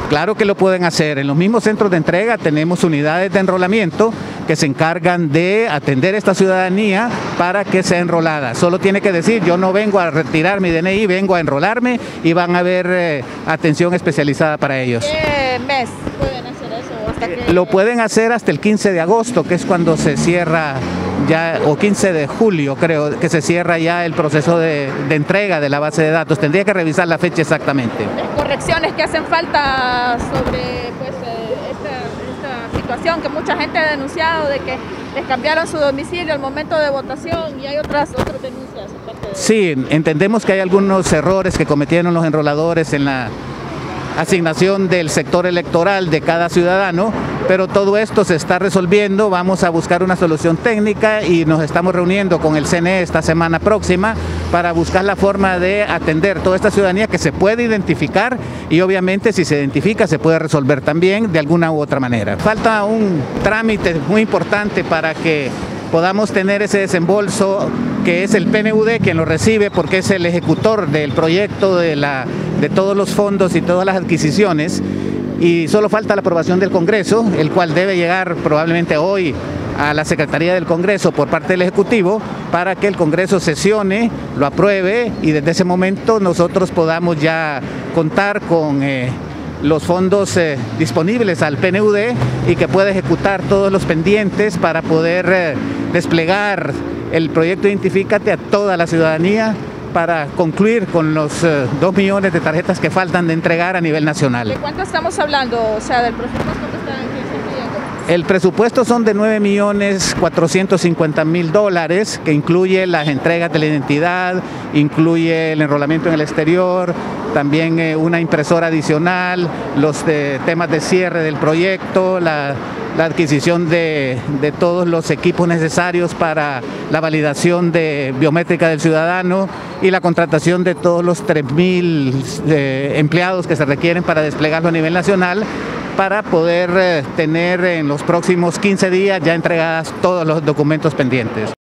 Claro que lo pueden hacer. En los mismos centros de entrega tenemos unidades de enrolamiento que se encargan de atender a esta ciudadanía para que sea enrolada. Solo tiene que decir, yo no vengo a retirar mi DNI, vengo a enrolarme, y van a haber atención especializada para ellos. ¿Qué mes pueden hacer eso? ¿Hasta qué? Lo pueden hacer hasta el 15 de agosto, que es cuando se cierra ya, o 15 de julio creo, que se cierra ya el proceso de entrega de la base de datos. Tendría que revisar la fecha exactamente. Correcciones que hacen falta sobre pues, esta situación que mucha gente ha denunciado de que les cambiaron su domicilio al momento de votación, y hay otras denuncias. Sí, entendemos que hay algunos errores que cometieron los enroladores en la asignación del sector electoral de cada ciudadano, pero todo esto se está resolviendo. Vamos a buscar una solución técnica y nos estamos reuniendo con el CNE esta semana próxima para buscar la forma de atender toda esta ciudadanía que se puede identificar, y obviamente si se identifica se puede resolver también de alguna u otra manera. Falta un trámite muy importante para que podamos tener ese desembolso, que es el PNUD quien lo recibe, porque es el ejecutor del proyecto de todos los fondos y todas las adquisiciones, y solo falta la aprobación del Congreso, el cual debe llegar probablemente hoy a la Secretaría del Congreso por parte del Ejecutivo, para que el Congreso sesione, lo apruebe, y desde ese momento nosotros podamos ya contar con los fondos disponibles al PNUD, y que pueda ejecutar todos los pendientes para poder desplegar el proyecto Identifícate a toda la ciudadanía, para concluir con los 2 millones de tarjetas que faltan de entregar a nivel nacional. ¿De cuánto estamos hablando? O sea, del presupuesto que están pidiendo. El presupuesto son de $9.450.000, que incluye las entregas de la identidad, incluye el enrolamiento en el exterior, también una impresora adicional, los temas de cierre del proyecto, la adquisición de todos los equipos necesarios para la validación biométrica del ciudadano, y la contratación de todos los 3.000 empleados que se requieren para desplegarlo a nivel nacional, para poder tener en los próximos 15 días ya entregadas todos los documentos pendientes.